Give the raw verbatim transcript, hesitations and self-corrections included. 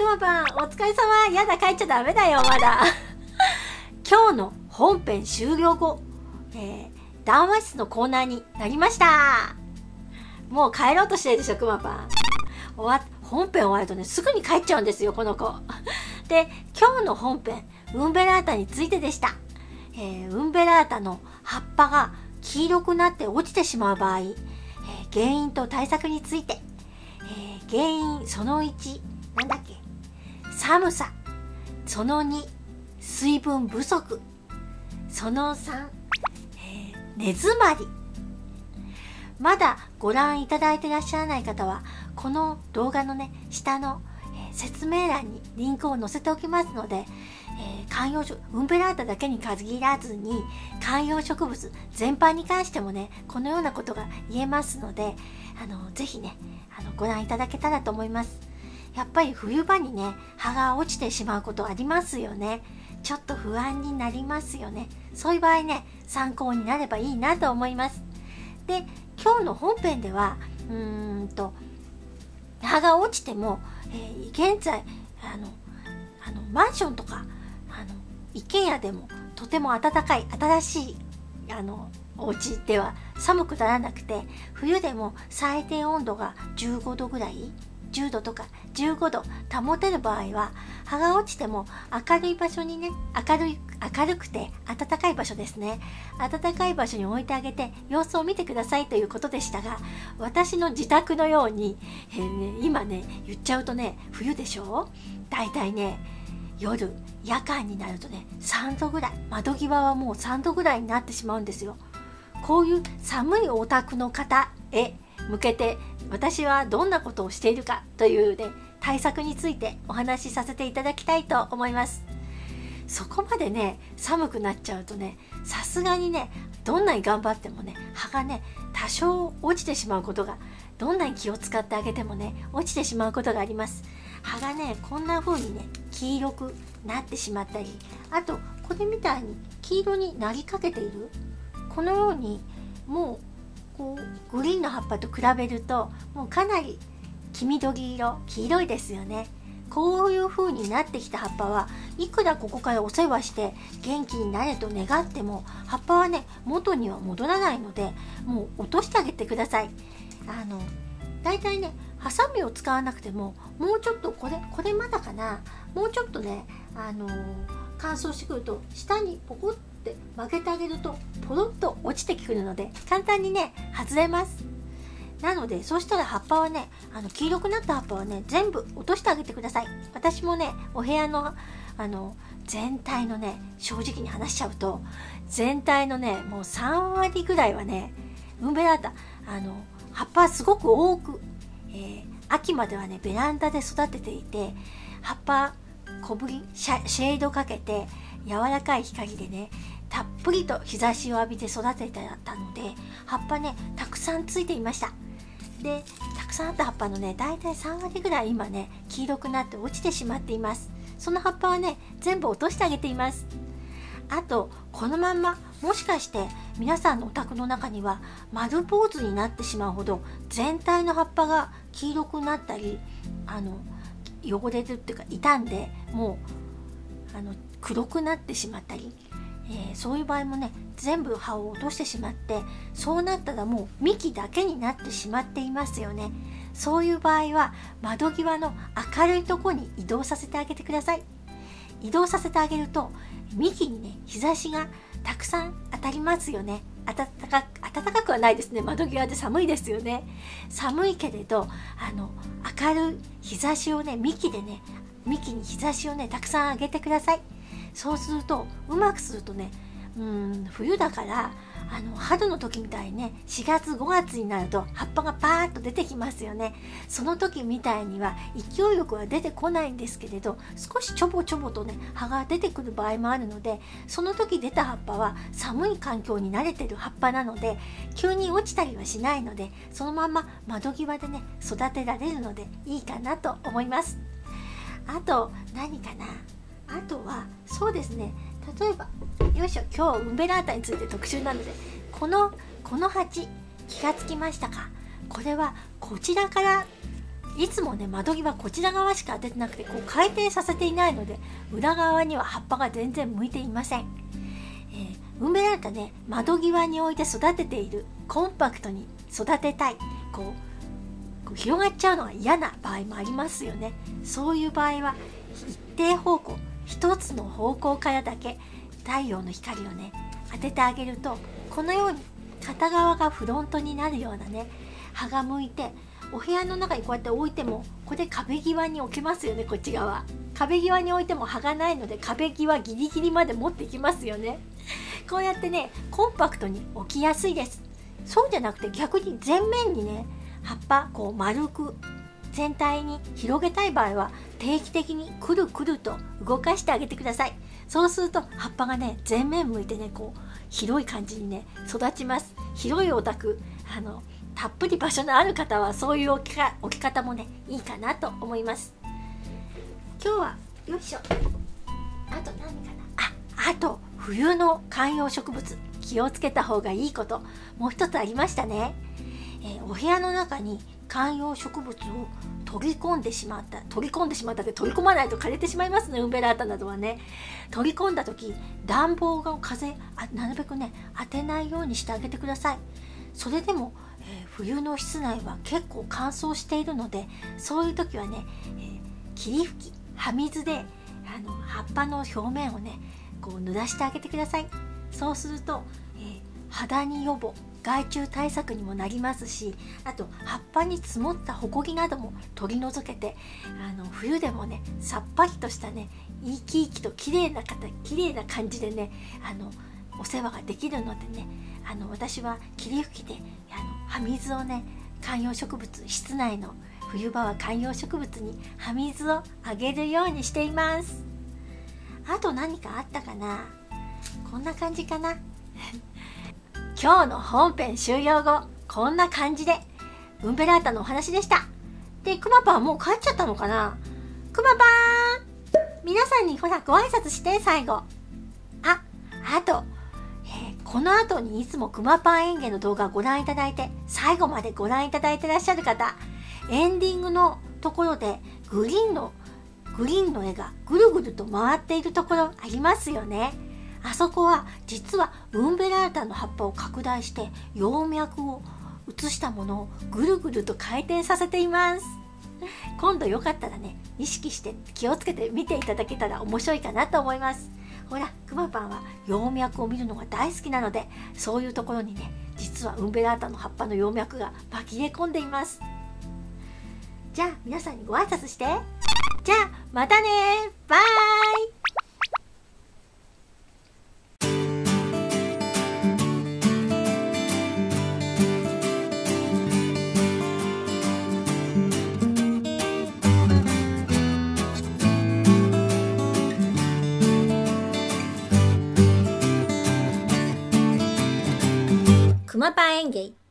まパンお疲れ様。やだ、帰っちゃダメだよまだ今日の本編終了後、えー、談話室のコーナーになりました。もう帰ろうとしてるでしょくまパン。終わ本編終わるとねすぐに帰っちゃうんですよこの子で、今日の本編ウンベラータについてでした。えー、ウンベラータの葉っぱが黄色くなって落ちてしまう場合、えー、原因と対策について、えー、原因そのいち、なんだっけ、寒さ、そのに、水分不足、そのさん、えー、根詰まり。まだご覧いただいていらっしゃらない方はこの動画のね下の、えー、説明欄にリンクを載せておきますので、えー、観葉植ウンベラータだけに限らずに観葉植物全般に関してもねこのようなことが言えますので、あのぜひねあのご覧いただけたらと思います。やっぱり冬場にね葉が落ちてしまうことありますよね。ちょっと不安になりますよね。そういう場合ね参考になればいいなと思います。で、今日の本編ではうーんと葉が落ちても、えー、現在あのあのマンションとかあの一軒家でもとても暖かい新しいあのお家では寒くならなくて、冬でも最低温度がじゅうごどぐらい、じゅうどとかじゅうごど保てる場合は葉が落ちても明るい場所にね、明るい明るくて暖かい場所ですね、暖かい場所に置いてあげて様子を見てくださいということでしたが、私の自宅のように、えーね、今ね言っちゃうとね冬でしょ、だいたいね夜夜間になるとねさんどぐらい、窓際はもうさんどぐらいになってしまうんですよ。こういう寒いお宅の方へ向けて私はどんなことをしているかというね対策についてお話しさせていただきたいと思います。そこまでね寒くなっちゃうとねさすがにねどんなに頑張ってもね葉がね多少落ちてしまうことが、どんなに気を使ってあげてもね落ちてしまうことがあります。葉がねこんな風にね黄色くなってしまったり、あとこれみたいに黄色になりかけている、このようにもうこうグリーンの葉っぱと比べるともうかなり黄緑色、黄色いですよね。こういう風になってきた葉っぱはいくらここからお世話して元気になれと願っても葉っぱはね元には戻らないので、もう落としてあげてください。あのだいたいねハサミを使わなくてももうちょっとこれこれまだかな、もうちょっとねあのー、乾燥してくると下にポコって曲げてあげるとポロッと落ちてくるので簡単にね外れます。なのでそうしたら葉っぱはねあの黄色くなった葉っぱはね全部落としてあげてください。私もねお部屋のあの全体のね正直に話しちゃうと全体のねもうさんわりぐらいはねウンベラータあの葉っぱはすごく多く、えー、秋まではねベランダで育てていて、葉っぱ小ぶりシャ、シェードかけて柔らかい光でねたっぷりと日差しを浴びて育ててたので葉っぱねたくさんついていました。でたくさんあった葉っぱのねだいたいさんわりぐらい今ね黄色くなって落ちてしまっています。その葉っぱはね全部落としてあげています。あとこのまんまもしかして皆さんのお宅の中には丸坊主になってしまうほど全体の葉っぱが黄色くなったりあの汚れるっていうか傷んでもうあの黒くなってしまったり、えー、そういう場合もね全部葉を落としてしまって、そうなったらもう幹だけになってしまっていますよね。そういう場合は窓際の明るいところに移動させてあげてください。移動させてあげると幹にね日差しがたくさん当たりますよね。暖かく暖かくはないですね。窓際で寒いですよね。寒いけれどあの明るい日差しをね幹でね幹に日差しをねたくさんあげてください。そうするとうまくするとねうん冬だからあの春の時みたいにねしがつごがつになると葉っぱがパーッと出てきますよね。その時みたいには勢いよくは出てこないんですけれど少しちょぼちょぼとね葉が出てくる場合もあるので、その時出た葉っぱは寒い環境に慣れてる葉っぱなので急に落ちたりはしないのでそのまま窓際でね育てられるのでいいかなと思います。あと何かな、あとはそうですね、例えばよいしょ、今日ウンベラータについて特集なのでこのこの鉢気がつきましたか？これはこちらからいつもね窓際こちら側しか当ててなくて、こう回転させていないので裏側には葉っぱが全然向いていません。えー、ウンベラータね、窓際に置いて育てている、コンパクトに育てたい、こう、こう広がっちゃうのが嫌な場合もありますよね。そういう場合は一定方向、一つの方向からだけ太陽の光をね当ててあげると、このように片側がフロントになるようなね葉が向いて、お部屋の中にこうやって置いても、これ壁際に置けますよね。こっち側壁際に置いても葉がないので、壁際ギリギリまで持っていきますよね。こうやってねコンパクトに置きやすいです。そうじゃなくて逆に前面にね葉っぱこう丸く全体に広げたい場合は、定期的にくるくると動かしてあげてください。そうすると葉っぱがね前面向いてね、こう広い感じにね育ちます。広いお宅、あのたっぷり場所のある方はそういう置きか置き方もねいいかなと思います。今日はよいしょ、あと何かなあ、あと冬の観葉植物気をつけた方がいいこともう一つありましたね。えー、お部屋の中に観葉植物を取り込んでしまった取り込んでしまったって取り込まないと枯れてしまいますね。ウンベラータなどはね、取り込んだ時暖房が風あなるべくね当てないようにしてあげてください。それでも、えー、冬の室内は結構乾燥しているので、そういう時はね、えー、霧吹き葉水であの葉っぱの表面をねこう濡らしてあげてください。そうすると、えー、肌に予防、害虫対策にもなりますし、あと葉っぱに積もったホコリなども取り除けて、あの冬でもねさっぱりとしたね生き生きと綺麗な方綺麗な感じでねあのお世話ができるのでね、あの私は霧吹きであの葉水をね観葉植物、室内の冬場は観葉植物に葉水をあげるようにしています。あと何かあったかな、こんな感じかな今日の本編終了後こんな感じでウンベラータのお話でした。で、クマパンもう帰っちゃったのかな。クマパーン、皆さんにほらご挨拶して最後。あ、あと、えー、この後にいつもクマパン園芸の動画をご覧いただいて、最後までご覧いただいてらっしゃる方、エンディングのところでグリーンのグリーンの絵がぐるぐると回っているところありますよね。あそこは実はウンベラータの葉っぱを拡大して葉脈を写したものをぐるぐると回転させています。今度よかったらね意識して気をつけて見ていただけたら面白いかなと思います。ほらクマパンは葉脈を見るのが大好きなので、そういうところにね実はウンベラータの葉っぱの葉脈が紛れ込んでいます。じゃあ皆さんにご挨拶して、じゃあまたね、バイ。クマパン園芸